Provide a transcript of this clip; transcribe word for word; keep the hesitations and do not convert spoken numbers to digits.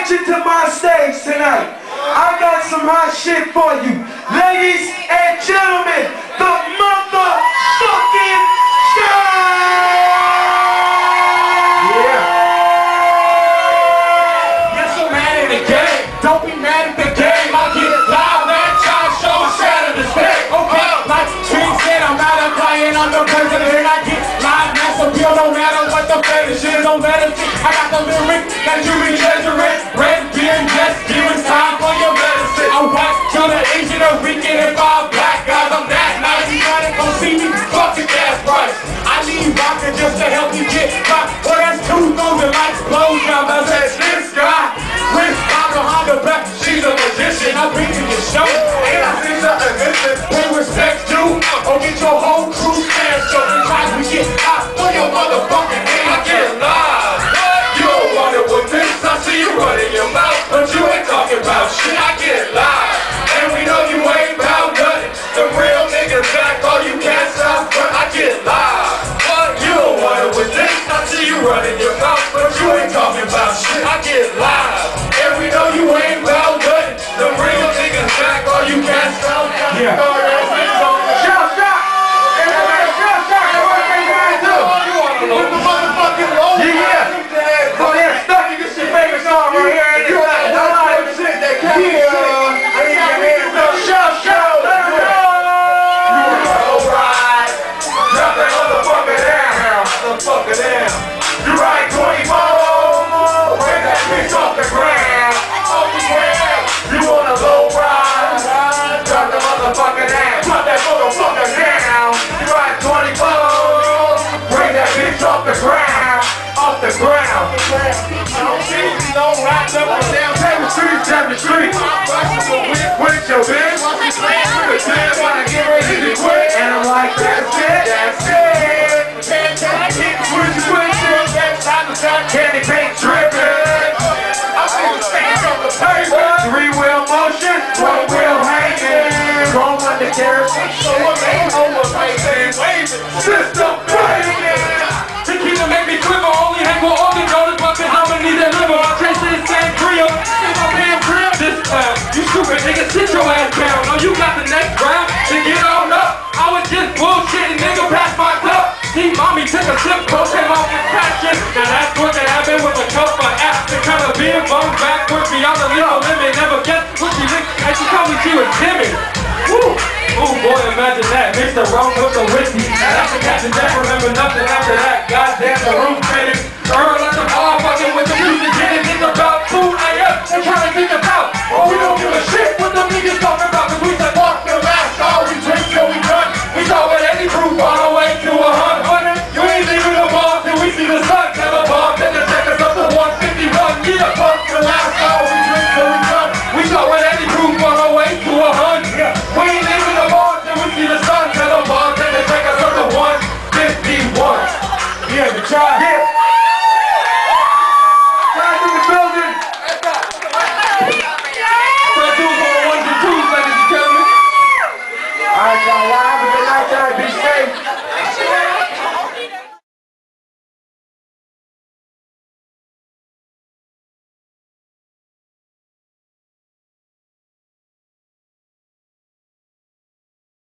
attention to my stage tonight. I got some hot shit for you. Ladies and gentlemen, the motherfucking Chise! Yeah. You're so mad at the game. Don't be mad at the game. I get loud and try to show a shadow to stay. Okay, like Chise said, I'm not a client, I'm the president. And I get live now, so feel no matter what the fetish is. Don't let it see. I got the lyrics that you be treasuring. Red beer, yes, giving time for your medicine. I wax to the Asian or weekend if I'm black guys. I'm that nice. You gotta go see me, fucking gas price. I need vodka just to help you get by. Well, that's two golden lights blows down. I said, this guy, with vodka on the back, she's a magician. I bring to your show, and I think the edition. Pay respect, dude, or get your whole crew stand so the times we get hot for your motherfucking hand. I get live. You don't want it with this. I see you running your mouth, but you ain't talking about shit. I get live, and we know you ain't about nothing. The real niggas back, all you can't stop, but I get live. But you don't want it with this. I see you running your mouth, but you ain't talking about shit. I get live, and we know you ain't about nothing. The real niggas back, all you can't stop. Yeah. Shout, shout! Everybody shout, shout! Everybody got to do. You want to know the motherfucking Lord? Yeah. So yeah, Stucky, this your favorite song right here. And you got a lot of shit that can't be shit. I need your hands up. Shout, shout! Alright. Drop that motherfucker down. Motherfucker down. You ride twenty-four. Bring that bitch off the ground. Off the ground. You wanna low ride. Drop the motherfucker down. Drop that motherfucker down. You ride twenty-four. Bring that bitch off the ground. Off the ground. Don't ride up and down. Take the street, tap the street. With your bitch. With a ten, wanna get ready to quit. And I'm like, that's it, that's it. Switch, switch, candy paint dripping. I'm gonna stand on the pavement. Three wheel motion, one wheel hanging. Chrome under kerosene, so amazing. System breaking. Tequila make me quiver, only hang with all the dollars, but the how many that live on Chise is sangria. In my damn crib this time. You stupid nigga, sit your ass down. No, you got the next round to get on up. I was just bullshitting, nigga, pass my cup. See, mommy took a sip, coke came off his passion. Now that's what that happened with a cup of ass. The kind of being bummed backwards beyond the legal limit. Never guessed what she licked, and she told me she was timid. Woo! Ooh, boy, imagine that. Mix the rum with the whiskey. That's the captain, never remember nothing after that. Goddamn, the roof faded. Earl at the bar, fucking with the music, getting it's about two A M and trying to think about. Oh, we don't give a shit what them niggas talking about, cause we said fuck the last all we drink till we done. We talk with any proof on our way to a hundred. You ain't leaving the bar till we see the sun. Tell a bomb, then the check us up to one fifty-one. Yeah, fuck the last all we drink till we done. We talk with any proof on our way to a hundred. We ain't leaving the bar till we see the sun. Tell a bomb, then the check us up to one fifty-one. Yeah, the try. Yeah. Alright, y'all, have a good night, y'all. Be safe.